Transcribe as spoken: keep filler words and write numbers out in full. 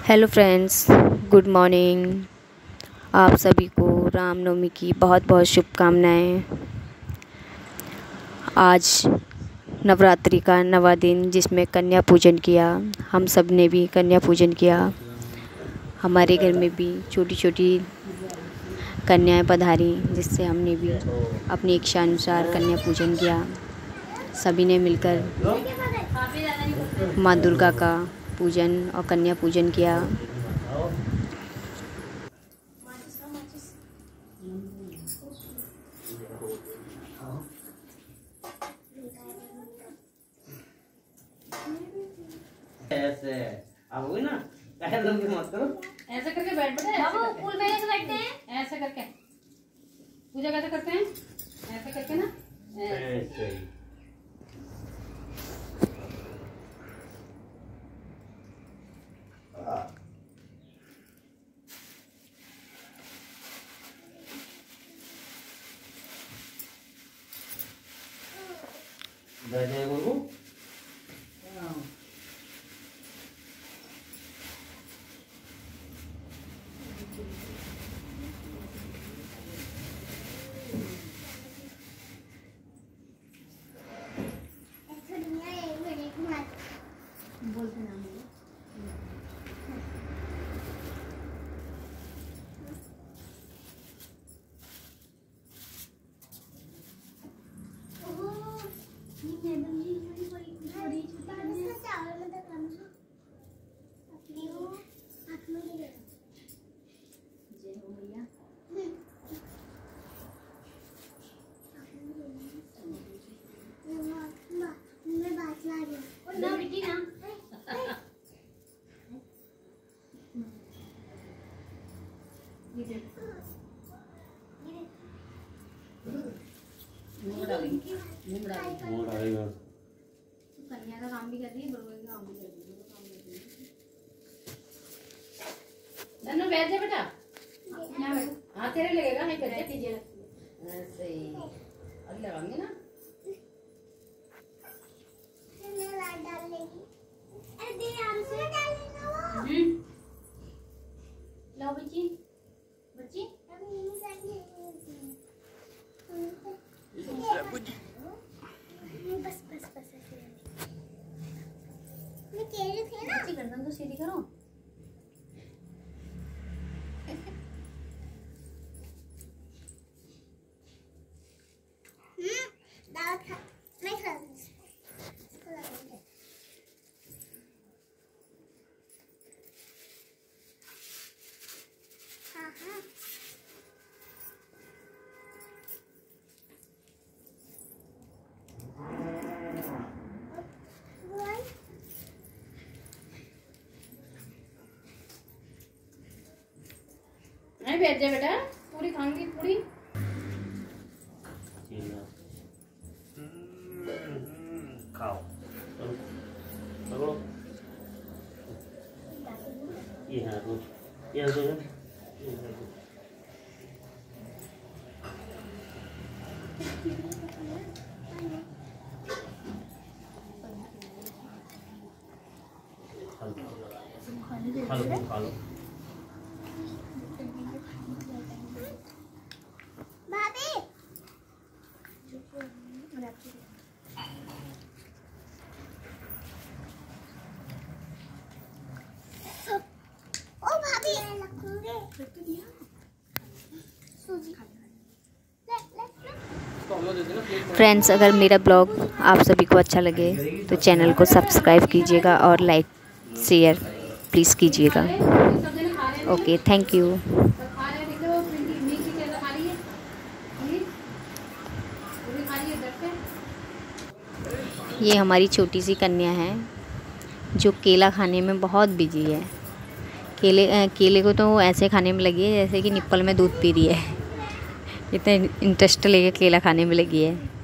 Hello friends, good morning. आप सभी को रामनवमी की बहुत बहुत शुभकामनाएं। आज नवरात्रि का नवा दिन, जिसमें कन्या पूजन किया। हम सब ने भी कन्या पूजन किया। हमारे घर में भी छोटी छोटी कन्याएं पधारी, जिससे हमने भी अपनी इच्छा अनुसार कन्या पूजन किया। सभी ने मिलकर माँ दुर्गा का पूजन और कन्या पूजन किया। ऐसे अब हुई ना, ऐसे लंबी मत करो, ऐसे करके बैठ बैठे। बाबू फूल में ऐसे बैठते हैं, ऐसे करके पूजा कैसे करते हैं, ऐसे करके ना, ऐसे ही। बैठे गुरु बोलते ना ना बेटी ना कन्या का काम भी कर रही है, बड़ों का काम भी कर रही है। धनु बैठ जा बेटा, यहाँ बैठो। हाँ तेरे लगेगा, नहीं कर दीजिए ऐसे ही। अब लगाएंगे ना, लो बच्ची बच्ची बस बस बस मैं कह रही थी ना, गर्दन तो सीधी करो। दावत खा नहीं खा हाँ हाँ नहीं बैठ जा बेटा, पूरी खाऊंगी पूरी। खाओ पकड़ो ये हाँ रोज ये दो खा लो खा लो भाभी ओ भाभी रखूंगे सूजी फ्रेंड्स, अगर मेरा ब्लॉग आप सभी को अच्छा लगे तो चैनल को सब्सक्राइब कीजिएगा और लाइक शेयर प्लीज़ कीजिएगा। Okay, thank you. ये हमारी छोटी सी कन्या है जो केला खाने में बहुत बिजी है। केले केले को तो वो ऐसे खाने में लगी है जैसे कि निप्पल में दूध पी रही है। इतने इंटरेस्ट लेके केला खाने में लगी है।